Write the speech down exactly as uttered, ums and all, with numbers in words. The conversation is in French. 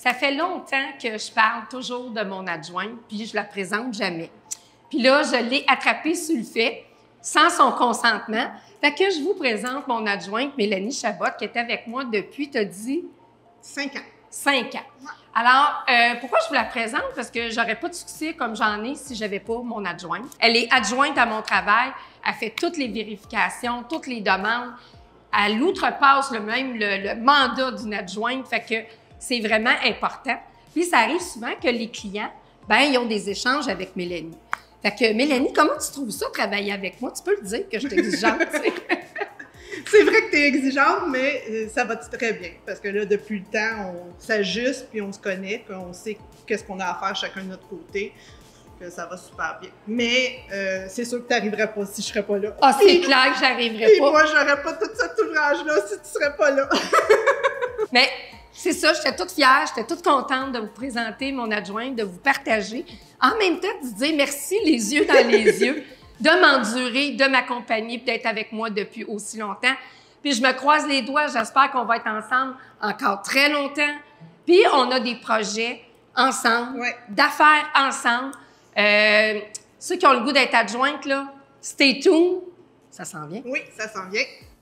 Ça fait longtemps que je parle toujours de mon adjointe, puis je la présente jamais. Puis là, je l'ai attrapée sur le fait, sans son consentement. Fait que je vous présente mon adjointe, Mélanie Chabot, qui est avec moi depuis, t'as dit? Cinq ans. Cinq ans. Ouais. Alors, euh, pourquoi je vous la présente? Parce que j'aurais pas de succès comme j'en ai si j'avais pas mon adjointe. Elle est adjointe à mon travail. Elle fait toutes les vérifications, toutes les demandes. Elle outrepasse le même le, le mandat d'une adjointe. Fait que c'est vraiment important. Puis, ça arrive souvent que les clients, ben, ils ont des échanges avec Mélanie. Fait que, Mélanie, comment tu trouves ça, travailler avec moi? Tu peux le dire que je suis exigeante, tu sais. C'est vrai que tu es exigeante, mais ça va très bien. Parce que là, depuis le temps, on s'ajuste, puis on se connaît, puis on sait qu'est-ce qu'on a à faire chacun de notre côté. Que ça va super bien. Mais euh, c'est sûr que tu n'arriverais pas si je serais pas là. Ah, c'est clair que j'arriverais pas. Et moi, j'aurais pas tout cet ouvrage-là si tu serais pas là. Mais c'est ça, j'étais toute fière, j'étais toute contente de vous présenter mon adjointe, de vous partager. En même temps, de vous dire merci les yeux dans les yeux, de m'endurer, de m'accompagner, puis d'être avec moi depuis aussi longtemps. Puis je me croise les doigts, j'espère qu'on va être ensemble encore très longtemps. Puis on a des projets ensemble, ouais. d'affaires ensemble. Euh, ceux qui ont le goût d'être adjointes, là, stay tuned, ça s'en vient. Oui, ça s'en vient.